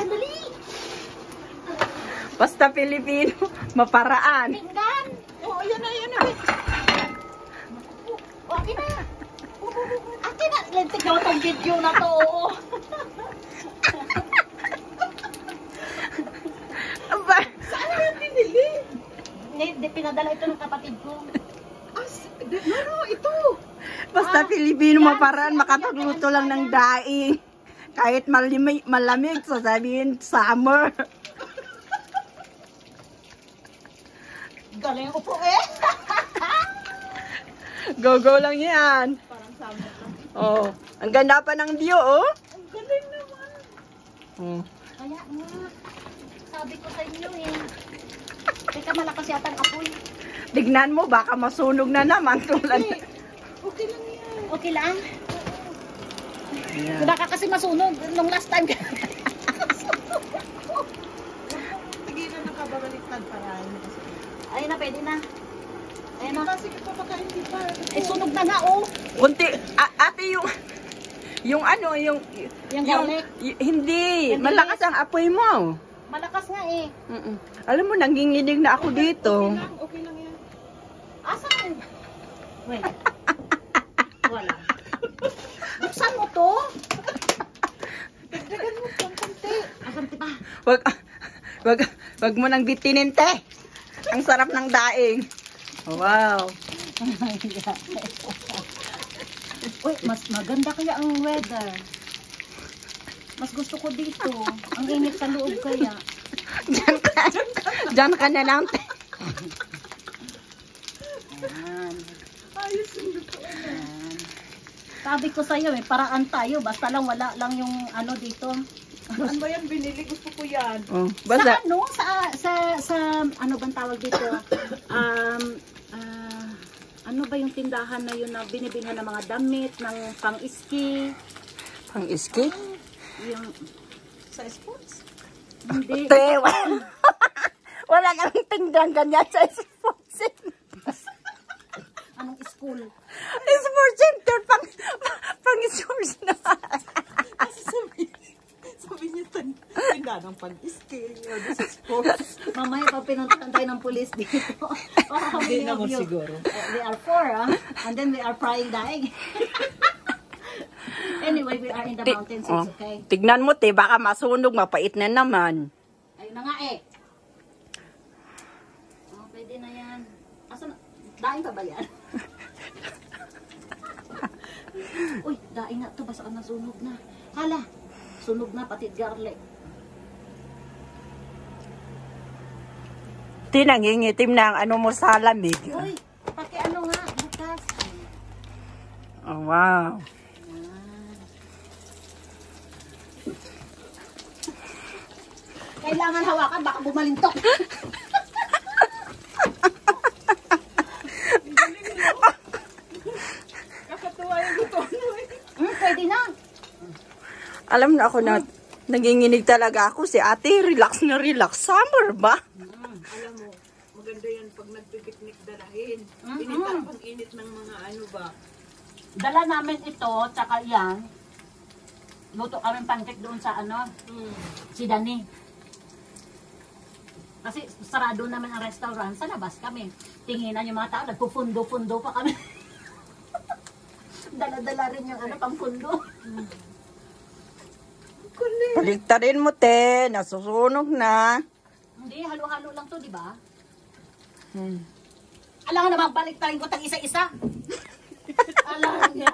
dali. Basta Pilipino, maparaan. Tingnan. Oh, yan na, yan na. Okay na. Akin na. Lentik daw itong video na to. Aba, Saan na pinili? Hindi, pinadala ito ng kapatid ko. No, ito. basta Pilipino, maparaan, makapagluto lang ng daing. Kahit malamig, sasabihin summer. Galing ko po eh. Go-go lang yan. Parang summer lang. Oh, ang ganda pa ng view, oh. Ang galing naman. Oh. Kaya nga. Sabi ko sa inyo eh. Teka, malakas yata ang apoy. Tignan mo, baka masunog na naman. Tulad. Okay lang yan. Okay lang? Yeah. Baka kasi masunog nung last time. Tigilan na kababaliktad para Ayun na, pwede na. Ayun na. kasi kapapakain di pa. Eh, sunog na nga oh. Kunti, ate, yung ano, Yung garlic. hindi, Hindi. malakas ang apoy mo. Malakas nga eh. Alam mo, nanginginig na ako dito. Okay lang yan. Asan? Wait. Wala. Buksan mo to. Dagdagan mo pang konti. Asan pa? Wag mo nang bitinin, te. Ang sarap ng daing. Wow. Uy, mas maganda kaya ang weather. Mas gusto ko dito. Ang init sa loob kaya. Diyan ka na lang, te. Ayan. Ayos yung luto. Ayan. Sabi ko sa'yo eh, paraan tayo. Basta lang wala lang yung ano dito. Ano ba yan binili? Gusto ko yan. Oh, Sa basta, ano? Sa ano bang tawag dito? Ano ba yung tindahan na yun na binibilhan ng mga damit, ng pang-iski? pang iski. Yung, Sa sports? hindi. Te, wala namang tindang ganyan sa sports center. Anong school? Sports center, pang sports na. Kasi sabi niya tinda ng pang-skill. Sa sports. Mamaya pag pinuntahan tayo ng police dito. Oh, Hindi naman siguro. We are four, and then we are frying daing. Anyway, we are in the mountains, it's okay. Tignan mo, te, baka masunog, mapait na naman. Ayun na nga eh. Oh, pwede na yan. Asan? Daing pa ba yan? Uy, daing na to. Basta ka nasunog na. Hala, sunog na pati garlic. Te, nangingitim na ang ano mo sa lamig. Uy, paki ano nga, bukas. Oh, wow. Kailangan hawakan, baka bumalintok. Kakatuwa yung luto. Pwede na. Alam na ako na, nanginginig talaga ako. Si ate, relax na relax. Summer ba? Alam mo, maganda yan pag nagpipiknik dalahin. Initan pang init ng mga ano ba. Dala namin ito, tsaka yan. Luto kami pancake doon sa ano, si Dani. Kasi sarado naman ang restaurant, sa labas kami. Tinginan yung mga tao, nagpufundo-fundo pa kami. Dala-dala rin yung ano, pangfundo. Paligtarin mo, te. Nasusunog na. Hindi, halo-halo lang to, di ba? Alam nga naman, baliktarin ko tag isa-isa. Alam niya.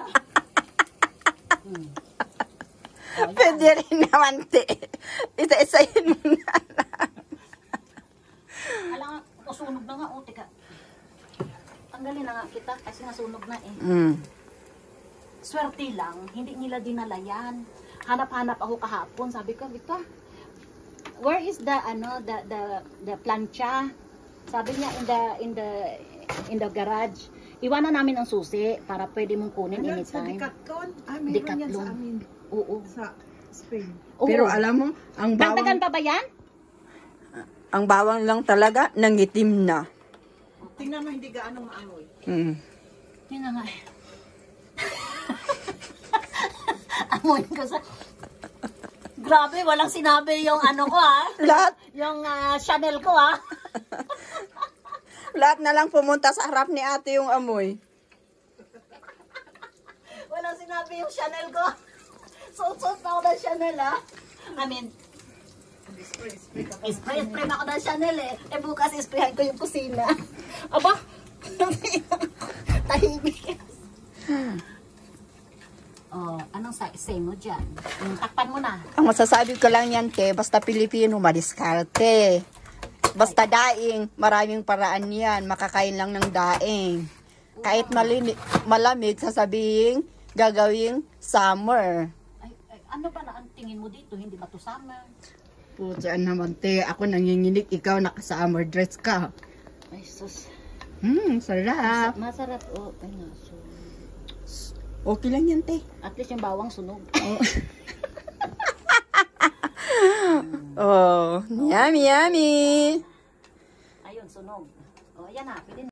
Pwede rin naman, te. Isa-isahin mo na lang. Alam nga, sunog na nga, oh, teka. Tanggalin na nga kita kasi nasunog na eh. Swerte lang, hindi nila dinala yan. Hanap-hanap ako kahapon, sabi ko, Victor, where is the ano, the plancha? Sabi niya in the garage. Iwanan namin ang susi para pwede mong kunin Ano, sa anytime. Decathlon? Ah, meron yan sa Decathlon. amin. Oo. Sa Spain. Oo. Pero alam mo, ang Dagdagan bawang, pa ba yan? ang bawang lang talaga, nangitim na. Tingnan mo, hindi gaano maamoy. Yun na nga eh. Amoy ko sa... Grabe, walang sinabi yung ano ko ha. Lahat, Yung Chanel ko ha. lahat na lang pumunta sa harap ni ate yung amoy. Walang sinabi yung Chanel ko. Suot-suot pa ako ng Chanel ha. I mean, spray na ako ng Chanel eh. Eh bukas isprayan ko yung kusina. Aba, tahimik. Oh, anong say mo dyan? Takpan mo na. Ang masasabi ko lang yan, te, basta Pilipino, madiskarte. Basta daing, maraming paraan yan. Makakain lang ng daing. Kahit malamig, sasabihin, gagawing summer. Ay, ano ba na ang tingin mo dito? Hindi ba to summer? Puta naman, te. Ako nanginginig, ikaw naka-summer dress ka. Ay, sus. Sarap. Masarap. Oh, ay naso. Okay lang yan, te. At least yung bawang sunog. Oh, yummy, yummy. Ayun, sunog. Oh, ayan na. Pwede na.